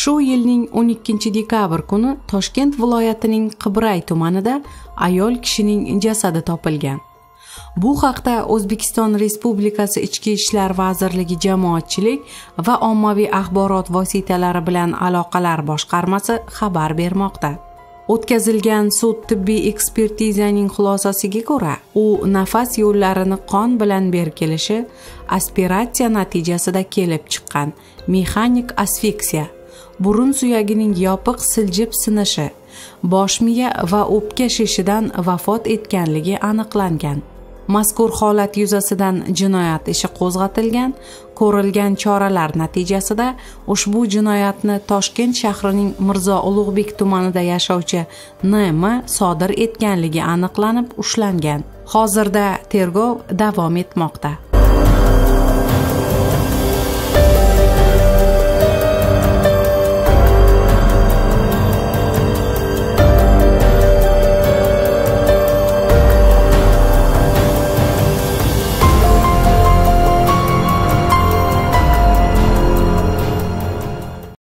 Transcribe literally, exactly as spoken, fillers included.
Shu yilning o'n ikkinchi dekabr kuni Toshkent viloyatining Qibray tumanida ayol kishining jasadi topilgan. Bu haqda O'zbekiston Respublikasi Ichki ishlar vazirligi Jamoatchilik va ommaviy axborot vositalari bilan aloqalar boshqarmasi xabar bermoqda. O'tkazilgan sud tibbiy ekspertizaning xulosasiga ko'ra, u nafas yo'llarini qon bilan berkilishi, aspiratsiya natijasida kelib chiqqan mexanik asfiksiya, burun suyagining yopiq siljib sinishi, bosh miya va o'pka shishidan vafot etganligi aniqlangan. Mazkur holat yuzasidan jinoyat ishi qo'zg'atilgan. Ko'rilgan choralar natijasida ushbu jinoyatni Toshkent shahrining Mirzo Ulug'bek tumanida yashovchi N M sodir etganligi aniqlanib ushlangan. Hozirda tergov davom etmoqda.